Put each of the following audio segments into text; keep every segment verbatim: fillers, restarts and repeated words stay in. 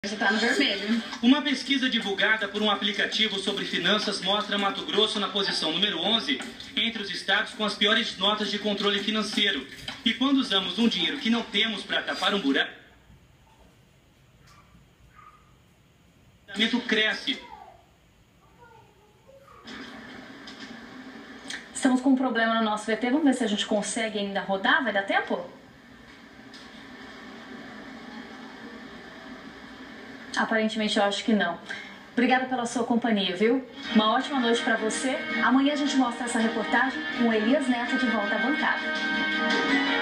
Você tá no vermelho. Uma pesquisa divulgada por um aplicativo sobre finanças mostra Mato Grosso na posição número onze entre os estados com as piores notas de controle financeiro. E quando usamos um dinheiro que não temos para tapar um buraco, o endividamento cresce. Estamos com um problema no nosso V T. Vamos ver se a gente consegue ainda rodar. Vai dar tempo? Aparentemente eu acho que não. Obrigada pela sua companhia, viu? Uma ótima noite para você. Amanhã a gente mostra essa reportagem com Elias Neto de volta à bancada.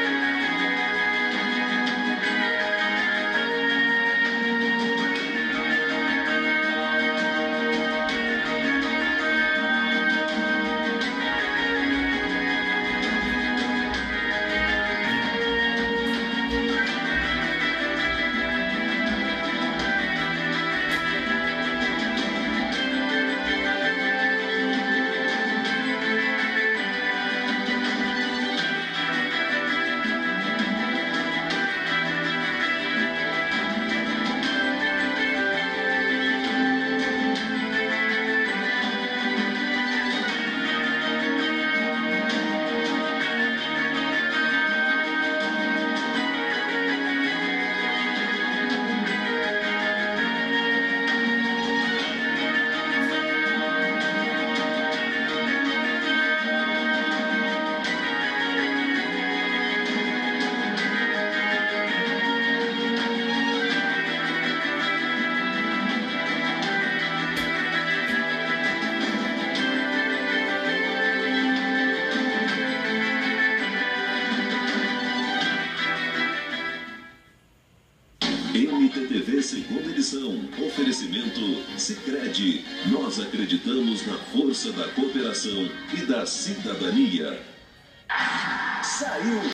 M T T V segunda edição. Oferecimento Sicredi. Nós acreditamos na força da cooperação e da cidadania. Saiu